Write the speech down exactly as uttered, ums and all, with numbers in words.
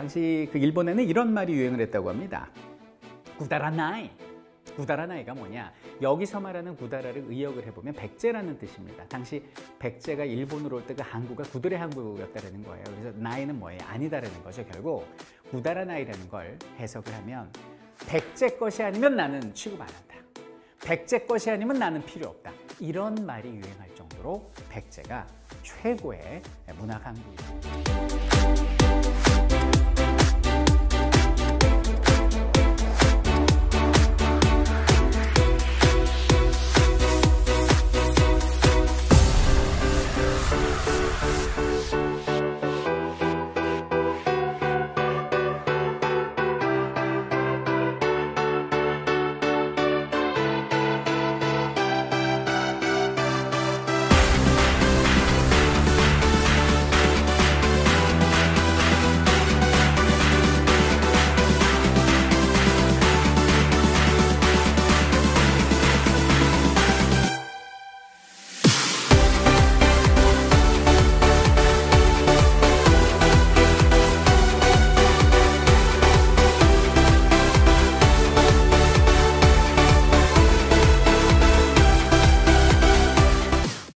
당시 그 일본에는 이런 말이 유행을 했다고 합니다. 구다라나이. 구다라나이가 뭐냐? 여기서 말하는 구다라를 의역을 해보면 백제라는 뜻입니다. 당시 백제가 일본으로 올 때 그 항구가 구들의 항구였다는 거예요. 그래서 나이는 뭐예요? 아니다라는 거죠. 결국 구다라나이라는 걸 해석을 하면 백제 것이 아니면 나는 취급 안 한다. 백제 것이 아니면 나는 필요 없다. 이런 말이 유행할 정도로 백제가 최고의 문화 강국입니다.